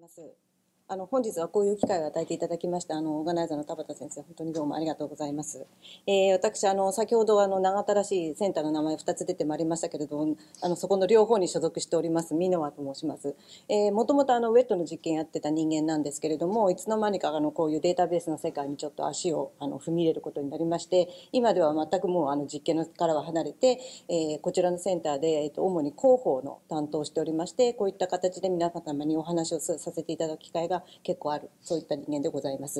ます。本日はこういう機会を与えていただきました、オーガナイザーの田畑先生、本当にどうもありがとうございます。私、先ほど、長田らしいセンターの名前2つ出てまいりましたけれども、そこの両方に所属しております、箕輪と申します。もともと、ウェットの実験やってた人間なんですけれども、いつの間にか、こういうデータベースの世界にちょっと足を、踏み入れることになりまして、今では全くもう、実験からは離れて、こちらのセンターで、主に広報の担当をしておりまして、こういった形で皆様にお話をさせていただく機会が結構ある、そういった人間でございます。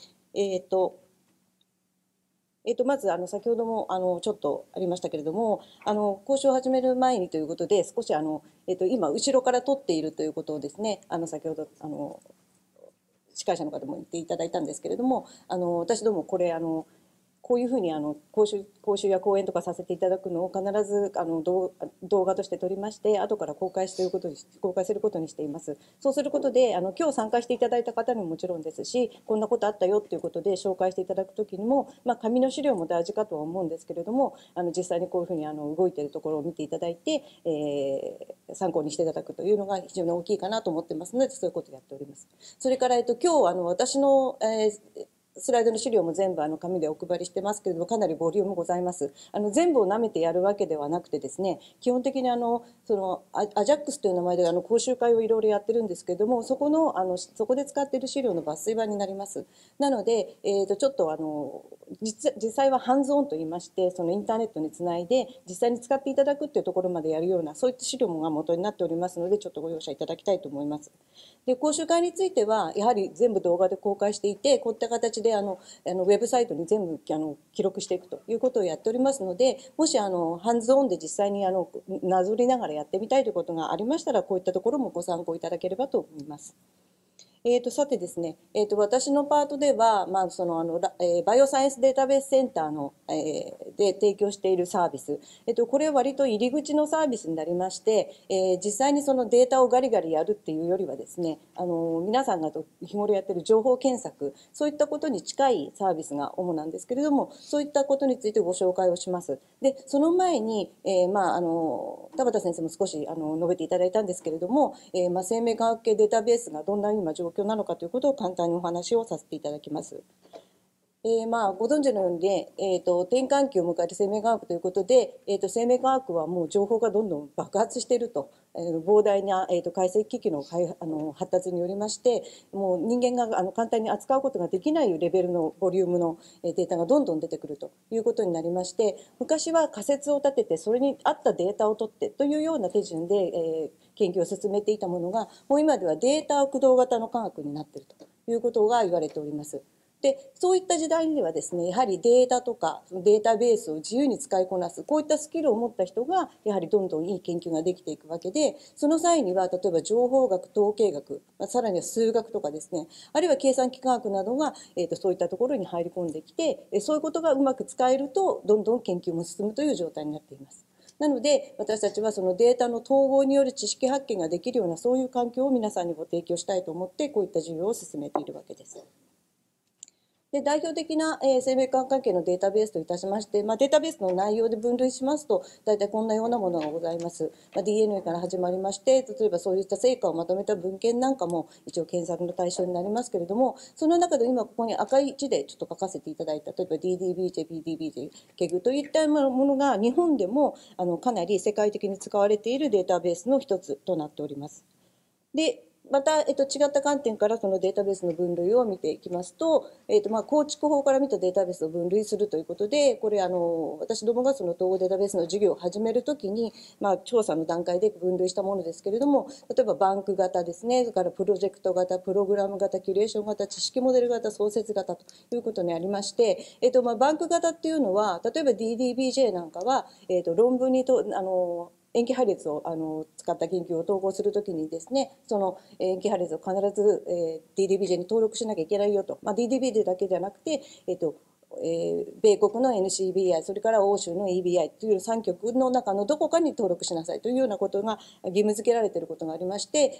まず先ほどもちょっとありましたけれども、交渉を始める前にということで、少し今後ろから撮っているということをですね、先ほど司会者の方も言っていただいたんですけれども、私どもこれこういうふうに講習や講演とかさせていただくのを必ず動画として撮りまして、後から公開することにしています。そうすることで今日参加していただいた方にももちろんですし、こんなことあったよっていうことで紹介していただく時にも、紙の資料も大事かとは思うんですけれども、実際にこういうふうに動いているところを見ていただいて、参考にしていただくというのが非常に大きいかなと思ってますので、そういうことをやっております。それから、今日私の、スライドの資料も全部紙でお配りしてますけれども、かなりボリュームございます。全部を舐めてやるわけではなくてですね、基本的にそのアジャックスという名前で講習会をいろいろやってるんですけれども、そこで使っている資料の抜粋版になります。なので、ちょっと実際はハンズオンと言いまして、そのインターネットにつないで実際に使っていただくっていうところまでやるような、そういった資料が元になっておりますので、ちょっとご容赦いただきたいと思います。で、講習会についてはやはり全部動画で公開していて、こういった形でウェブサイトに全部記録していくということをやっておりますので、もしハンズオンで実際になぞりながらやってみたいということがありましたら、こういったところもご参考いただければと思います。さてですね、私のパートでは、バイオサイエンスデータベースセンターの、で提供しているサービス、これは割と入り口のサービスになりまして、実際にそのデータをガリガリやるっていうよりはですね、皆さんが日頃やってる情報検索、そういったことに近いサービスが主なんですけれども、そういったことについてご紹介をします。で、その前に、田畑先生も少し述べていただいたんですけれども、生命科学系データベースがどんな今状況なのかということを簡単にお話をさせていただきます。ご存知のようにね、転換期を迎える生命科学ということで、生命科学はもう情報がどんどん爆発していると、膨大な、解析機器の発達によりまして、もう人間が簡単に扱うことができないレベルのボリュームのデータがどんどん出てくるということになりまして、昔は仮説を立ててそれに合ったデータを取ってというような手順で、研究を進めていたものが、もう今ではデータ駆動型の科学になっているということが言われております。で、そういった時代にはですね、やはりデータとかデータベースを自由に使いこなす、こういったスキルを持った人がやはりどんどんいい研究ができていくわけで、その際には例えば情報学、統計学、さらには数学とかですね、あるいは計算機科学などが、そういったところに入り込んできて、そういうことがうまく使えるとどんどん研究も進むという状態になっています。なので私たちはそのデータの統合による知識発見ができるような、そういう環境を皆さんにご提供したいと思って、こういった授業を進めているわけです。で、代表的な、生命科学関係のデータベースといたしまして、データベースの内容で分類しますと、大体こんなようなものがございます。DNA から始まりまして、例えばそういった成果をまとめた文献なんかも一応検索の対象になりますけれども、その中で今ここに赤い字でちょっと書かせていただいた、例えば DDBJ、PDBJ、ケグといったものが日本でもかなり世界的に使われているデータベースの一つとなっております。で、また、違った観点からそのデータベースの分類を見ていきますと、構築法から見たデータベースを分類するということで、これ私どもがその統合データベースの授業を始めるときに、調査の段階で分類したものですけれども、例えばバンク型ですね、それからプロジェクト型、プログラム型、キュレーション型、知識モデル型、創設型ということにありまして、バンク型っていうのは、例えば DDBJ なんかは、論文に塩基配列を使った研究を統合するときにですね、その塩基配列を必ず、DDBJ に登録しなきゃいけないよと、DDBJ だけじゃなくて、米国の NCBI、それから欧州の EBI という3局の中のどこかに登録しなさいというようなことが義務付けられていることがありまして、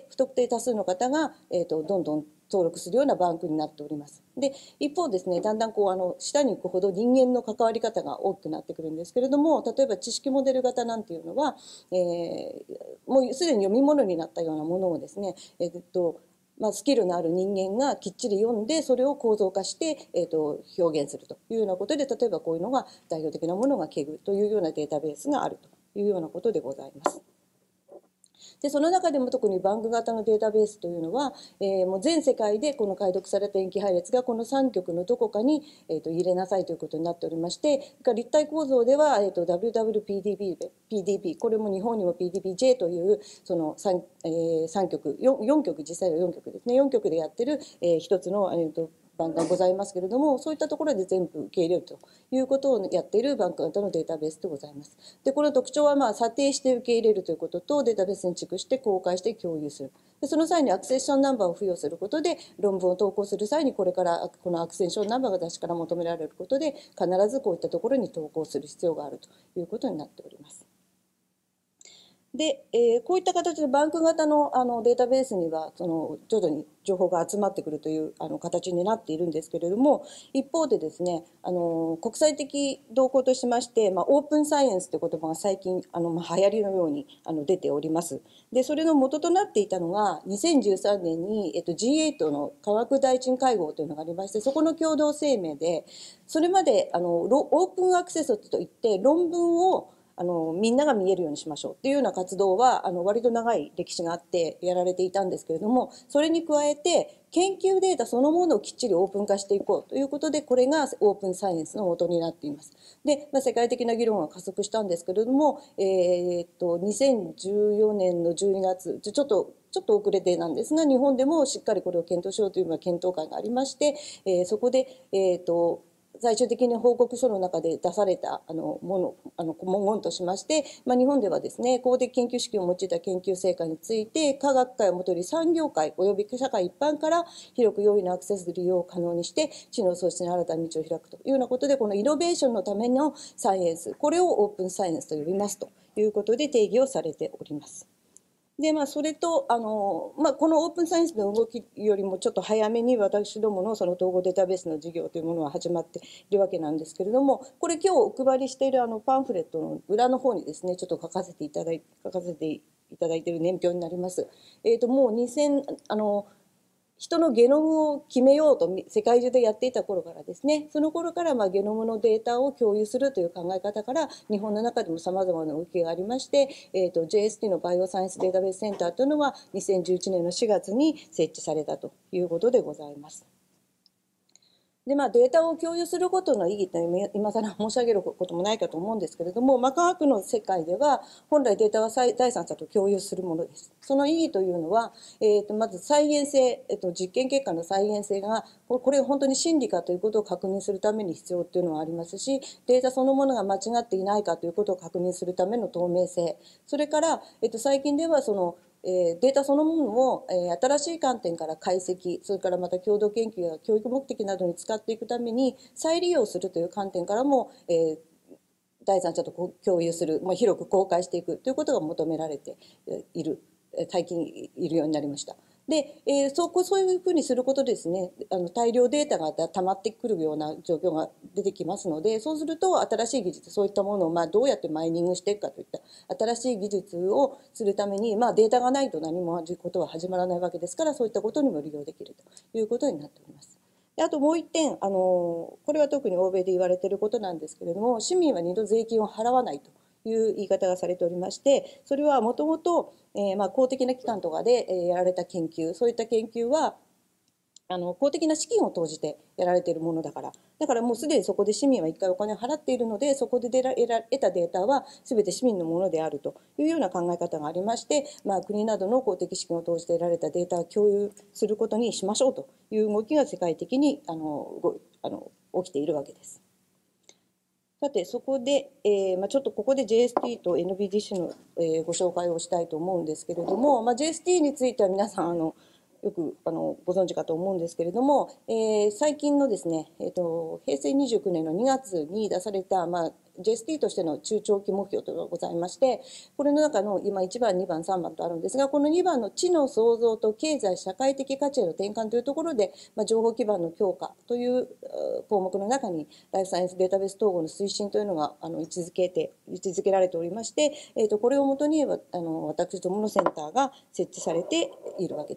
不特定多数の方が、どんどん登録するようなバンクになっております。で、一方ですね、だんだん下に行くほど人間の関わり方が大きくなってくるんですけれども、例えば知識モデル型なんていうのは、もうすでに読み物になったようなものをですね、 スキルのある人間がきっちり読んでそれを構造化して、表現するというようなことで、例えばこういうのが代表的なものがケグというようなデータベースがあるというようなことでございます。でその中でも特にバンク型のデータベースというのは、もう全世界でこの解読された塩基配列がこの3極のどこかに、入れなさいということになっておりまして、立体構造では、WWPDB、これも日本にも PDBJ というその 3極、4極、実際は4極ですね、4極でやってる、一つの、バンクがございますけれども、そういったところで全部受け入れるということをやっているバンク型のデータベースでございます。で、この特徴は査定して受け入れるということと、データベースに蓄して公開して共有する。で、その際にアクセッションナンバーを付与することで、論文を投稿する際にこれからこのアクセッションナンバーが私から求められることで、必ずこういったところに投稿する必要があるということになっております。で、こういった形でバンク型の、データベースには徐々に情報が集まってくるという形になっているんですけれども、一方でですね、国際的動向としまして、オープンサイエンスという言葉が最近流行りのように出ております。でそれの元となっていたのが2013年に、G8 の科学大臣会合というのがありまして、そこの共同声明で、それまでオープンアクセスといって論文をみんなが見えるようにしましょうっていうような活動は割と長い歴史があってやられていたんですけれども、それに加えて研究データそのものをきっちりオープン化していこうということで、これがオープンサイエンスの元になっています。で、世界的な議論が加速したんですけれども、2014年の12月、ちょっと遅れてなんですが、日本でもしっかりこれを検討しようというような検討会がありまして、そこで、最終的に報告書の中で出された文言としまして、日本ではですね、公的研究資金を用いた研究成果について科学界をもとに産業界および社会一般から広く容易なアクセス利用を可能にして知能創出に新たな道を開くというようなことで、このイノベーションのためのサイエンス、これをオープンサイエンスと呼びますということで定義をされております。でそれとこのオープンサイエンスの動きよりもちょっと早めに私どものその統合データベースの事業というものは始まっているわけなんですけれども、これ今日お配りしているパンフレットの裏の方にですね、ちょっと書かせていただいている年表になります。もう2000人のゲノムを決めようと世界中でやっていた頃からですね、その頃からゲノムのデータを共有するという考え方から日本の中でもさまざまな動きがありまして、JST のバイオサイエンスデータベースセンターというのは2011年の4月に設置されたということでございます。でデータを共有することの意義というのは今更申し上げることもないかと思うんですけれども、科学の世界では本来データは第三者と共有するものです。その意義というのは、まず再現性、実験結果の再現性がこれが本当に真理かということを確認するために必要というのはありますし、データそのものが間違っていないかということを確認するための透明性、それから、最近ではデータそのものを新しい観点から解析、それからまた共同研究や教育目的などに使っていくために再利用するという観点からも、第三者と共有する、広く公開していくということが求められている、最近いるようになりました。で、そういうふうにすることでですね、大量データが溜まってくるような状況が出てきますので、そうすると新しい技術、そういったものをどうやってマイニングしていくかといった新しい技術をするために、データがないと何もことは始まらないわけですから、そういったことにも利用できるということになっております。であともう一点、これは特に欧米で言われていることなんですけれども、市民は2度税金を払わないという言い方がされておりまして、それはもともと公的な機関とかでやられた研究、そういった研究は公的な資金を投じてやられているものだから、もうすでにそこで市民は一回お金を払っているので、そこで得たデータは全て市民のものであるというような考え方がありまして、国などの公的資金を投じて得られたデータを共有することにしましょうという動きが世界的に起きているわけです。さてそこで、ちょっとここで JST と NBDC の、ご紹介をしたいと思うんですけれども、JST については皆さんよくご存知かと思うんですけれども、最近のですね、平成29年の2月に出された、JST としての中長期目標というのがございまして、これの中の今1番、2番、3番とあるんですが、この2番の知の創造と経済社会的価値への転換というところで、情報基盤の強化という項目の中にライフサイエンスデータベース統合の推進というのが位置づけられておりまして、これをもとに私どものセンターが設置されているわけです。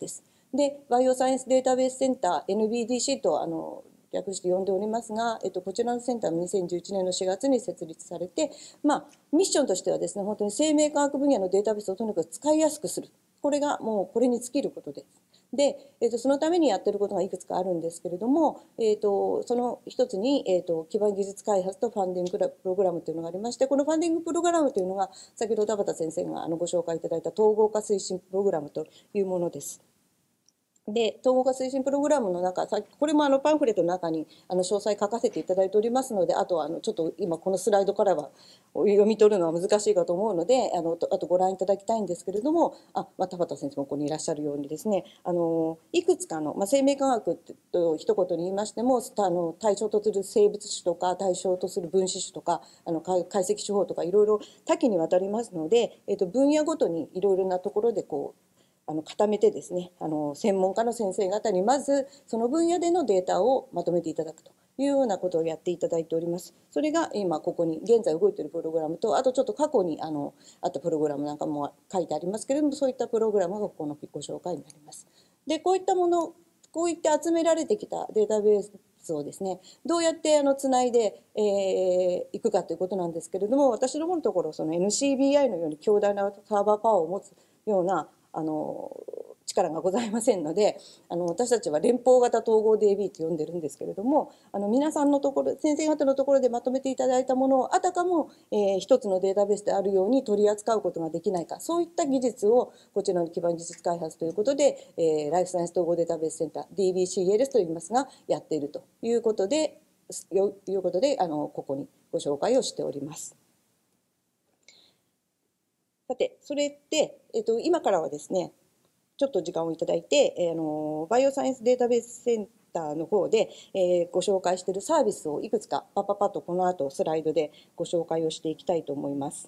で、バイオサイエンスデータベースセンター NBDC と略して呼んでおりますが、こちらのセンターも2011年の4月に設立されて、ミッションとしてはですね、本当に生命科学分野のデータベースをとにかく使いやすくする。これがもうこれに尽きることです。で、そのためにやってることがいくつかあるんですけれども、その一つに、基盤技術開発とファンディングプログラムというのがありまして、このファンディングプログラムというのが、先ほど田畑先生がご紹介いただいた統合化推進プログラムというものです。で、統合化推進プログラムの中、これもパンフレットの中に詳細書かせていただいておりますので、あとはちょっと今このスライドからは読み取るのは難しいかと思うので、あとご覧いただきたいんですけれども、田畑先生もここにいらっしゃるようにですね、いくつかの、生命科学と一言に言いましても、対象とする生物種とか、対象とする分子種とか、解析手法とかいろいろ多岐にわたりますので、分野ごとにいろいろなところで固めてですね、専門家の先生方にまずその分野でのデータをまとめていただくというようなことをやっていただいております。それが今ここに現在動いているプログラムと、あとちょっと過去にあったプログラムなんかも書いてありますけれども、そういったプログラムがここのご紹介になります。で、こういったもの、こういって集められてきたデータベースをですね、どうやってつないでいくかということなんですけれども、私どものところその NCBI のように強大なサーバーパワーを持つような力がございませんので、私たちは連邦型統合 DB と呼んでるんですけれども、皆さんのところ、先生方のところでまとめていただいたものをあたかも、一つのデータベースであるように取り扱うことができないか、そういった技術をこちらの基盤技術開発ということで、ライフサイエンス統合データベースセンター DBCLS と言いますが、やっているということで、ここにご紹介をしております。さて、それで、今からはですね、ちょっと時間をいただいて、バイオサイエンスデータベースセンターの方で、ご紹介しているサービスをいくつかパッパッとこの後スライドでご紹介をしていきたいと思います。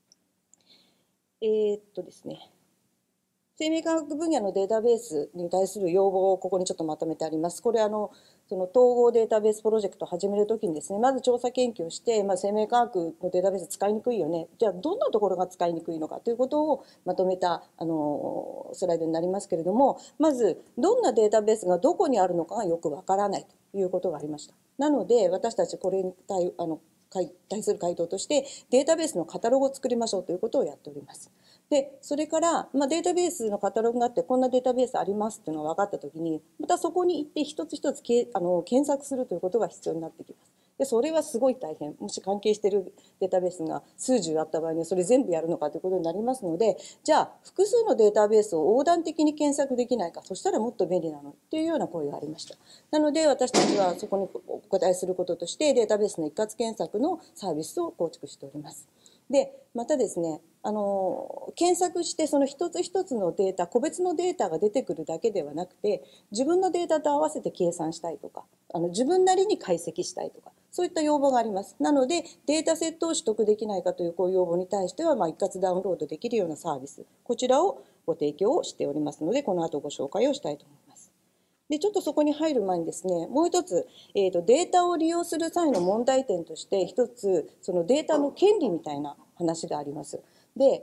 ですね。生命科学分野のデータベースに対する要望をここにちょっとまとめてあります。これその統合データベースプロジェクトを始めるときにですね、まず調査研究をして、生命科学のデータベース使いにくいよね。じゃあどんなところが使いにくいのかということをまとめたスライドになりますけれども、まずどんなデータベースがどこにあるのかがよくわからないということがありました。なので私たちこれに対する回答としてデータベースのカタログを作りましょうということをやっております。で、それから、データベースのカタログがあって、こんなデータベースありますっていうのが分かったときに、またそこに行って一つ一つ検索するということが必要になってきます。で、それはすごい大変。もし関係しているデータベースが数十あった場合には、それ全部やるのかということになりますので、じゃあ、複数のデータベースを横断的に検索できないか、そしたらもっと便利なのっていうような声がありました。なので、私たちはそこにお答えすることとして、データベースの一括検索のサービスを構築しております。で、またですね、検索してその一つ一つのデータ、個別のデータが出てくるだけではなくて、自分のデータと合わせて計算したいとか、自分なりに解析したいとか、そういった要望があります。なので、データセットを取得できないかというこういう要望に対しては、一括ダウンロードできるようなサービス、こちらをご提供しておりますので、この後ご紹介をしたいと思います。で、ちょっとそこに入る前にですね、もう一つ、データを利用する際の問題点として、一つ、そのデータの権利みたいな話があります。で、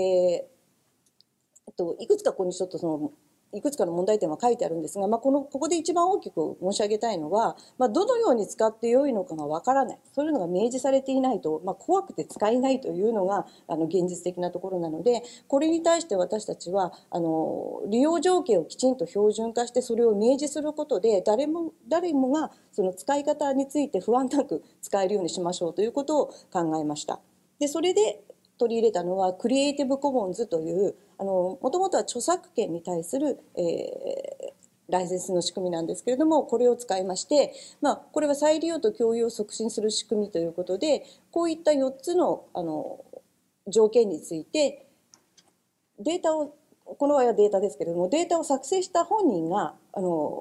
いくつかここにちょっといくつかの問題点は書いてあるんですが、ここで一番大きく申し上げたいのは、どのように使ってよいのかがわからない。そういうのが明示されていないと、怖くて使えないというのが、現実的なところなので、これに対して私たちは、利用条件をきちんと標準化して、それを明示することで、誰もがその使い方について不安なく使えるようにしましょうということを考えました。で、それで、取り入れたのはクリエイティブコモンズというもともとは著作権に対する、ライセンスの仕組みなんですけれども、これを使いまして、これは再利用と共有を促進する仕組みということで、こういった4つの条件についてデータを、この場合はデータですけれども、データを作成した本人が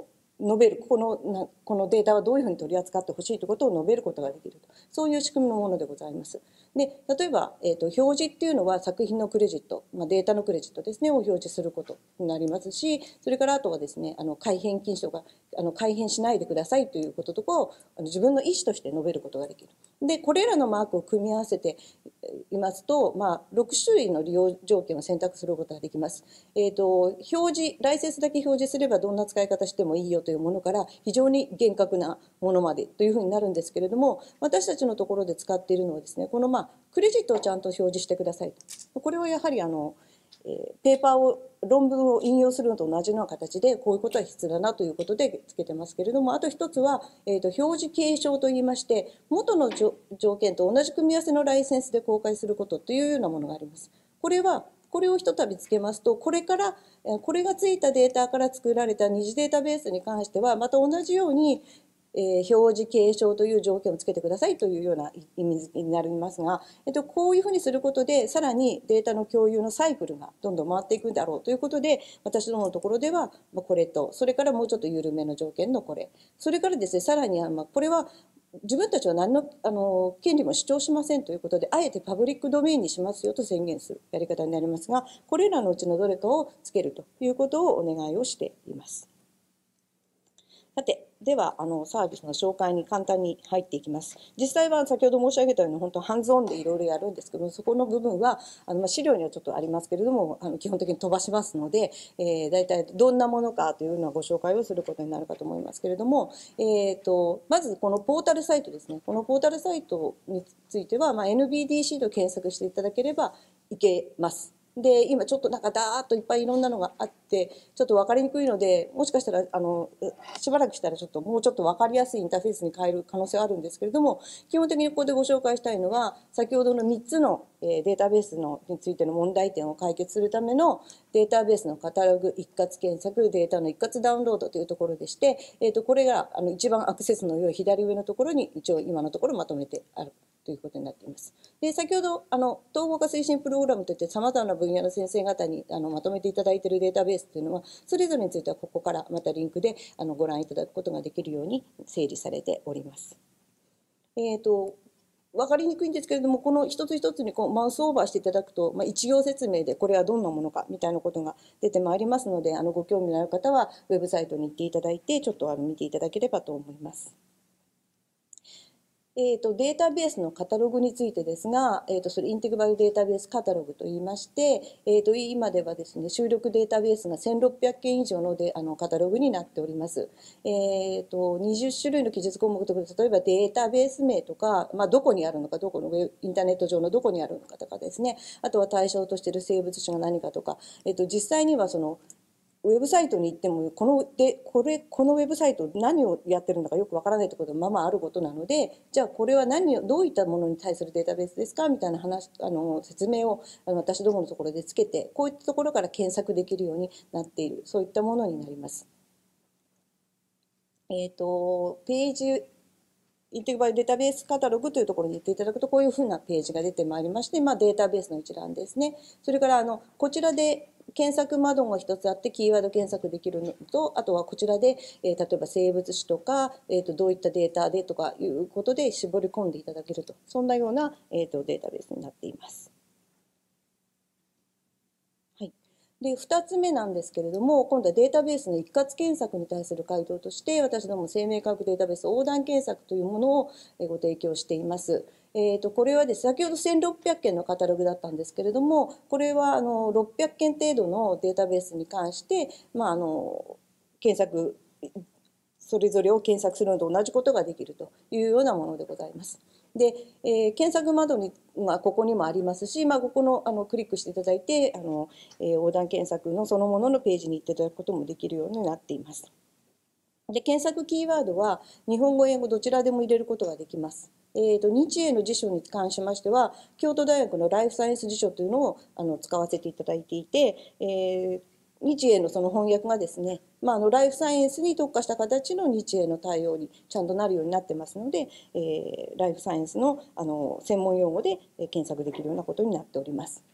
述べる、このデータはどういうふうに取り扱ってほしいということを述べることができると、そういう仕組みのものでございます。で、例えば、表示っていうのは作品のクレジット、データのクレジットですね、を表示することになりますし、それからあとはですね、改変禁止とか、改変しないでくださいということとかを自分の意思として述べることができる。で、これらのマークを組み合わせていますと、6種類の利用条件を選択することができます。表示、ライセンスだけ表示すればどんな使い方してもいいよというものから非常に厳格なものまでというふうになるんですけれども、私たちのところで使っているのはですね、このクレジットをちゃんと表示してくださいと。これはやはりペーパーを論文を引用するのと同じような形でこういうことは必要だなということでつけてますけれども、あと一つは、表示継承といいまして、元の条件と同じ組み合わせのライセンスで公開することというようなものがあります。これをひとたびつけますと、これがついたデータから作られた二次データベースに関してはまた同じように表示継承という条件をつけてくださいというような意味になりますが、こういうふうにすることでさらにデータの共有のサイクルがどんどん回っていくだろうということで、私どものところではこれと、それからもうちょっと緩めの条件のこれ、それからですね、さらにこれは自分たちは何の権利も主張しませんということで、あえてパブリックドメインにしますよと宣言するやり方になりますが、これらのうちのどれかをつけるということをお願いをしています。さて、ではサービスの紹介に簡単に入っていきます。実際は先ほど申し上げたように本当ハンズオンでいろいろやるんですけども、そこの部分は資料にはちょっとありますけれども、基本的に飛ばしますので、大体どんなものかというのはご紹介をすることになるかと思いますけれども、まずこのポータルサイトですね。このポータルサイトについては、NBDC と検索していただければいけます。で、今ちょっとダーッといっぱいいろんなのがあって、ちょっと分かりにくいので、もしかしたら、しばらくしたらもうちょっと分かりやすいインターフェースに変える可能性はあるんですけれども、基本的にここでご紹介したいのは、先ほどの3つのデータベースについての問題点を解決するためのデータベースのカタログ一括検索、データの一括ダウンロードというところでして、これが一番アクセスの良い左上のところに一応今のところまとめてあるということになっています。で、先ほど統合化推進プログラムといって様々な分野の先生方にまとめていただいているデータベースというのは、それぞれについてはここからまたリンクでご覧いただくことができるように整理されております。分かりにくいんですけれども、この一つ一つにマウスオーバーしていただくと、一行説明でこれはどんなものかみたいなことが出てまいりますので、ご興味のある方はウェブサイトに行っていただいて、ちょっと見ていただければと思います。データベースのカタログについてですが、それインテグラルデータベースカタログといいまして、今ではですね、収録データベースが1600件以上のカタログになっております。20種類の記述項目とか、例えばデータベース名とか、どこにあるのか、インターネット上のどこにあるのかとかですね、あとは対象としている生物種が何かとか、実際にはウェブサイトに行っても、このウェブサイト何をやってるのかよくわからないところがあることなので、じゃあこれはどういったものに対するデータベースですかみたいな説明を私どものところでつけて、こういったところから検索できるようになっている、そういったものになります。ページ、インテグラルデータベースカタログというところに行っていただくと、こういうふうなページが出てまいりまして、データベースの一覧ですね。それからこちらで検索窓が一つあってキーワード検索できるのと、あとはこちらで、例えば生物種とか、どういったデータでとかいうことで絞り込んでいただけると、そんなような、データベースになっています。はい。で、2つ目なんですけれども、今度はデータベースの一括検索に対する回答として、私ども生命科学データベース横断検索というものをご提供しています。これはですね、先ほど1600件のカタログだったんですけれども、これは600件程度のデータベースに関して、検索、それぞれを検索するのと同じことができるというようなものでございます。で、検索窓に、ここにもありますし、ここのクリックしていただいて横断検索のそのもののページに行っていただくこともできるようになっています。で、検索キーワードは日本語、英語どちらでも入れることができます。日英の辞書に関しましては、京都大学のライフサイエンス辞書というのを使わせていただいていて、日英のその翻訳がですね、ライフサイエンスに特化した形の日英の対応にちゃんとなるようになってますので、ライフサイエンスの専門用語で検索できるようなことになっております。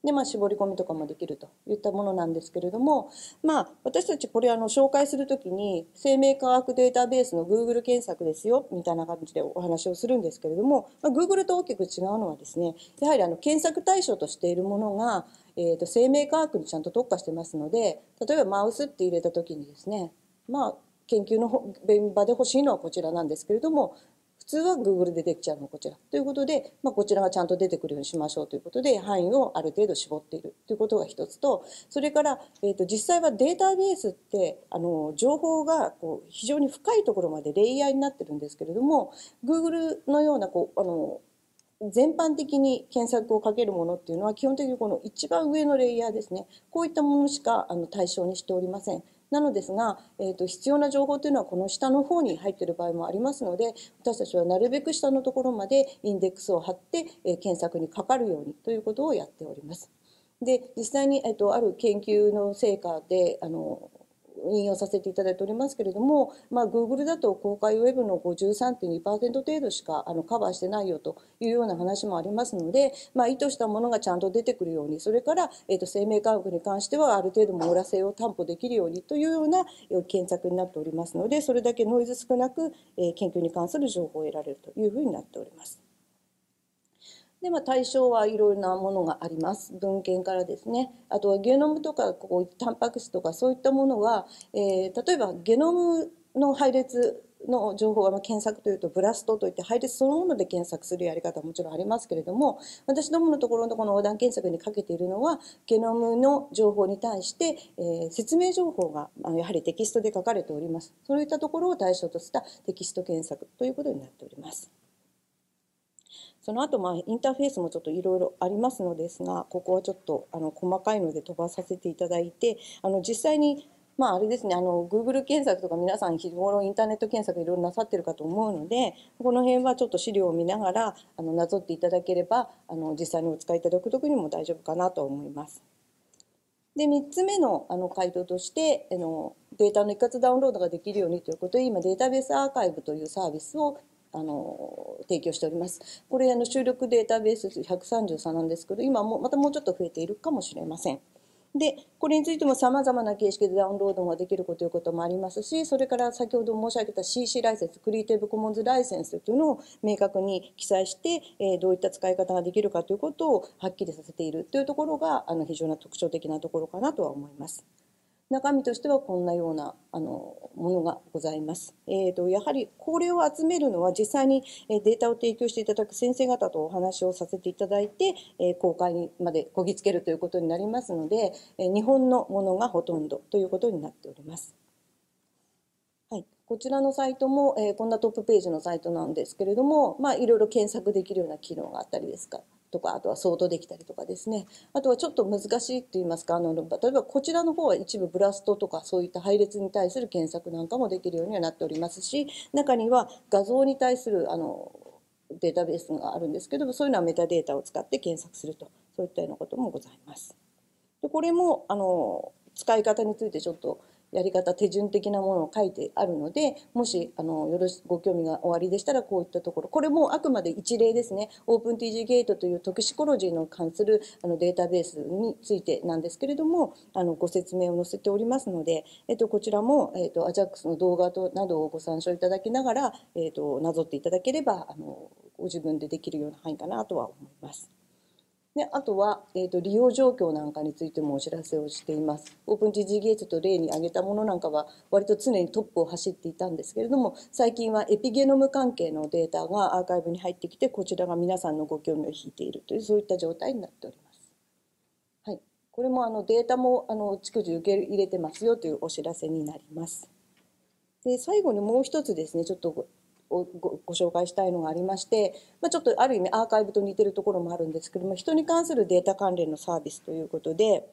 で、絞り込みとかもできるといったものなんですけれども、私たちこれ紹介するときに、生命科学データベースの Google 検索ですよ、みたいな感じでお話をするんですけれども、Google と大きく違うのはですね、やはり検索対象としているものが、生命科学にちゃんと特化してますので、例えばマウスって入れたときにですね、研究の現場で欲しいのはこちらなんですけれども、普通は Google でできちゃうのはこちらということで、こちらがちゃんと出てくるようにしましょうということで範囲をある程度絞っているということが一つと、それから、実際はデータベースって情報が非常に深いところまでレイヤーになってるんですけれども、 Google のような全般的に検索をかけるものっていうのは基本的にこの一番上のレイヤーですね、こういったものしか対象にしておりません。なのですが、必要な情報というのはこの下の方に入っている場合もありますので、私たちはなるべく下のところまでインデックスを貼って、検索にかかるようにということをやっております。で、実際に、ある研究の成果で引用させていただいておりますけれども、Google だと公開ウェブの 53.2% 程度しかカバーしてないよというような話もありますので、意図したものがちゃんと出てくるように、それから、生命科学に関してはある程度網羅性を担保できるようにというような検索になっておりますので、それだけノイズ少なく研究に関する情報を得られるというふうになっております。で、対象はいろいろなものがあります。文献からですね。あとはゲノムとかタンパク質とかそういったものは、例えばゲノムの配列の情報は検索というとブラストといって配列そのもので検索するやり方はもちろんありますけれども、私どものところのこの横断検索にかけているのはゲノムの情報に対して、説明情報がやはりテキストで書かれております。そういったところを対象としたテキスト検索ということになっております。その後、インターフェースもちょっといろいろありますのですが、ここはちょっと細かいので飛ばさせていただいて、実際にあれですね、Google 検索とか皆さん日頃インターネット検索いろいろなさってるかと思うので、この辺はちょっと資料を見ながらなぞっていただければ実際にお使いいただく時にも大丈夫かなと思います。で、3つ目の回答としてデータの一括ダウンロードができるようにということで、今データベースアーカイブというサービスを提供しております。これ収録データベース133なんですけど、今もまたもうちょっと増えているかもしれません。で、これについても様々な形式でダウンロードができるということもありますし、それから先ほど申し上げた CC ライセンス、クリエイティブコモンズライセンスというのを明確に記載して、どういった使い方ができるかということをはっきりさせているというところが非常に特徴的なところかなとは思います。中身としてはこんなようなものがございます。やはりこれを集めるのは実際にデータを提供していただく先生方とお話をさせていただいて公開までこぎつけるということになりますので、日本のものがほとんどということになっております。はい、こちらのサイトも、こんなトップページのサイトなんですけれども、いろいろ検索できるような機能があったりですかとか、あとはソートできたりとかですね。あとはちょっと難しいと言いますか、例えばこちらの方は一部ブラストとかそういった配列に対する検索なんかもできるようにはなっておりますし、中には画像に対するデータベースがあるんですけども、そういうのはメタデータを使って検索すると、そういったようなこともございます。で、これも使い方についてちょっとやり方手順的なものを書いてあるので、もしご興味がおありでしたら、こういったところ、これもあくまで一例ですね。OpenTG ゲートというトキシコロジーの関するデータベースについてなんですけれども、ご説明を載せておりますので、こちらもAJAX の動画などをご参照いただきながらなぞっていただければご自分でできるような範囲かなとは思います。で、あとは、利用状況なんかについてもお知らせをしています。OpenTG ゲートと例に挙げたものなんかは割と常にトップを走っていたんですけれども、最近はエピゲノム関係のデータがアーカイブに入ってきて、こちらが皆さんのご興味を引いているという、そういった状態になっております。はい。これもデータも逐次受け入れてますよというお知らせになります。で、最後にもう一つですね、ちょっとご紹介したいのがありまして、ちょっとある意味アーカイブと似てるところもあるんですけども、人に関するデータ関連のサービスということで、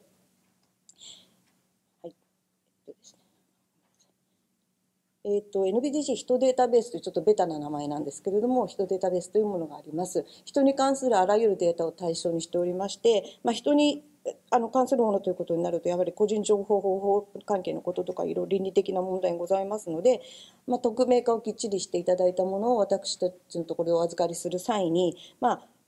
はい、ですね、NBDC 人データベースというちょっとベタな名前なんですけれども、人データベースというものがあります。人に関するあらゆるデータを対象にしておりまして、人に関するものということになると、やはり個人情報保護関係のこととか、いろいろ倫理的な問題がございますので、匿名化をきっちりしていただいたものを私たちのところでお預かりする際に、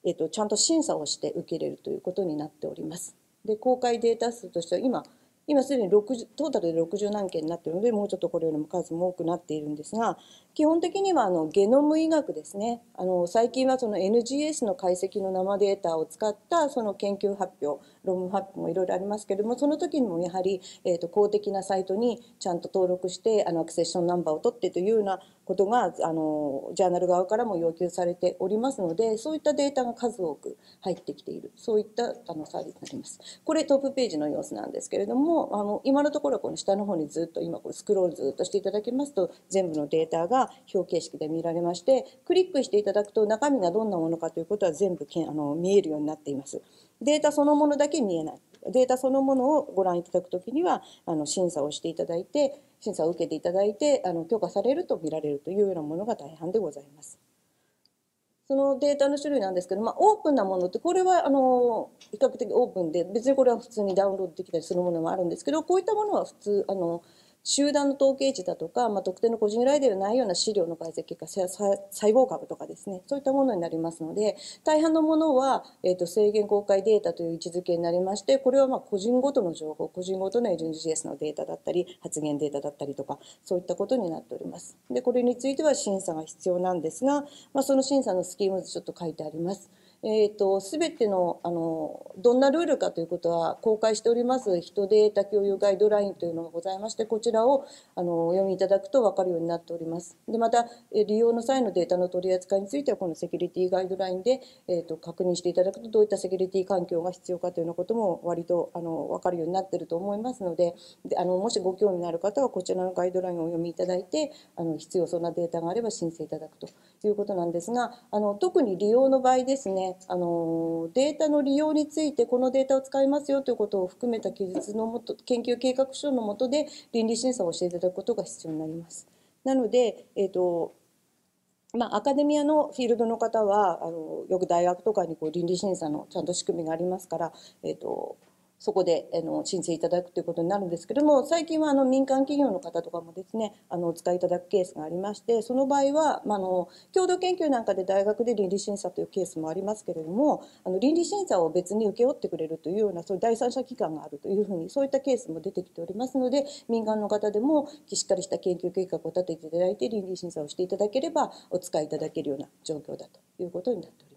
ちゃんと審査をして受け入れるということになっております。で、公開データ数としては今すでに60トータルで60何件になっているので、もうちょっとこれよりも数も多くなっているんですが、基本的にはゲノム医学ですね。最近はその NGS の解析の生データを使ったその研究発表、論文発表もいろいろありますけれども、その時にもやはり、公的なサイトにちゃんと登録してアクセッションナンバーを取ってというようなことがジャーナル側からも要求されておりますので、そういったデータが数多く入ってきている、そういったサービスになります。これトップページの様子なんですけれども、今のところこの下の方にずっと今これスクロールずっとしていただきますと、全部のデータが表形式で見られまして、クリックしていただくと中身がどんなものかということは全部見えるようになっています。データそのものだけ見えない。データそのものをご覧いただくときには審査をしていただいて、審査を受けていただいて許可されると見られるというようなものが大半でございます。そのデータの種類なんですけど、オープンなものってこれは比較的オープンで、別にこれは普通にダウンロードできたりするものもあるんですけど、こういったものは普通集団の統計値だとか、特定の個人由来ではないような資料の解析結果、細胞株とかですね、そういったものになりますので、大半のものは、制限公開データという位置づけになりまして、これは個人ごとの情報、個人ごとの NGS のデータだったり、発言データだったりとか、そういったことになっております。で、これについては審査が必要なんですが、その審査のスキーム図ちょっと書いてあります。すべての、どんなルールかということは公開しております人データ共有ガイドラインというのがございまして、こちらをお読みいただくと分かるようになっております。で、また、利用の際のデータの取り扱いについては、このセキュリティガイドラインで、確認していただくと、どういったセキュリティ環境が必要かというようなことも割と分かるようになっていると思いますので、もしご興味のある方はこちらのガイドラインをお読みいただいて、必要そうなデータがあれば申請いただくということなんですが、特に利用の場合ですね、データの利用についてこのデータを使いますよということを含めた記述のもと、研究計画書のもとで倫理審査をしていただくことが必要になります。なので、アカデミアのフィールドの方はよく大学とかに倫理審査のちゃんと仕組みがありますから、そこで申請いただくということになるんですけども、最近は民間企業の方とかもですねお使いいただくケースがありまして、その場合は、共同研究なんかで大学で倫理審査というケースもありますけれども、倫理審査を別に請け負ってくれるというようなそういう第三者機関があるというふうに、そういったケースも出てきておりますので、民間の方でもしっかりした研究計画を立てていただいて倫理審査をしていただければお使いいただけるような状況だということになっております。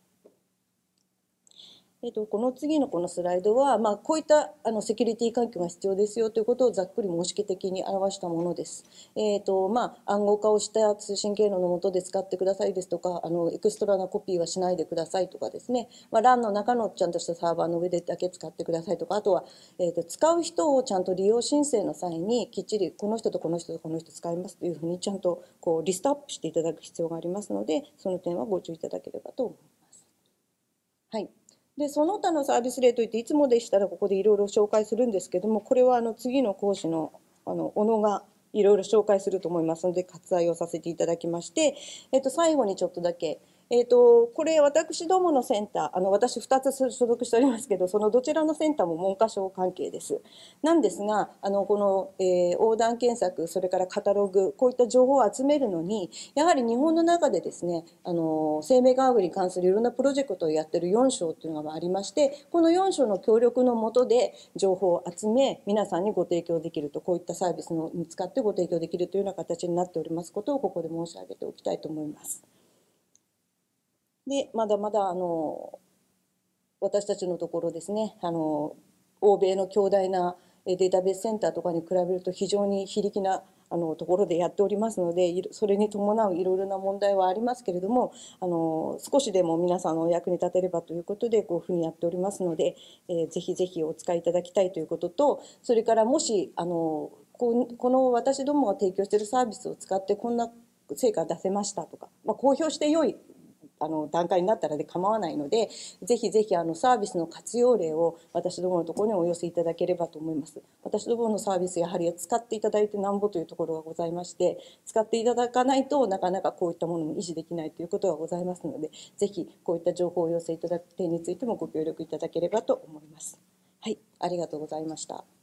この次のこのスライドは、こういったセキュリティ環境が必要ですよということをざっくり模式的に表したものです。暗号化をした通信経路の下で使ってくださいですとか、エクストラなコピーはしないでくださいとかですね、LAN の中のちゃんとしたサーバーの上でだけ使ってくださいとか、あとは、使う人をちゃんと利用申請の際にきっちりこの人とこの人とこの人使いますというふうにちゃんとリストアップしていただく必要がありますので、その点はご注意いただければと思います。はい。で、その他のサービス例といって、いつもでしたらここでいろいろ紹介するんですけども、これは次の講師の小野がいろいろ紹介すると思いますので、割愛をさせていただきまして、最後にちょっとだけ、これ私どものセンター、私2つ所属しておりますけど、そのどちらのセンターも文科省関係です。なんですが、この、横断検索、それからカタログ、こういった情報を集めるのに、やはり日本の中でですね、生命科学に関するいろんなプロジェクトをやってる4省というのがありまして、この4省の協力のもとで情報を集め、皆さんにご提供できると、こういったサービスに使ってご提供できるというような形になっておりますことを、ここで申し上げておきたいと思います。で、まだまだ私たちのところですね、欧米の強大なデータベースセンターとかに比べると非常に非力なところでやっておりますので、それに伴ういろいろな問題はありますけれども、少しでも皆さんのお役に立てればということでこういうふうにやっておりますので、ぜひぜひお使いいただきたいということと、それからもしこの私どもが提供しているサービスを使ってこんな成果出せましたとか、公表して良い段階になったらで構わないので、ぜひぜひサービスの活用例を私どものところにお寄せいただければと思います。私どものサービスやはり使っていただいてなんぼというところがございまして、使っていただかないとなかなかこういったものも維持できないということがございますので、ぜひこういった情報をお寄せいただく点についてもご協力いただければと思います。はい、ありがとうございました。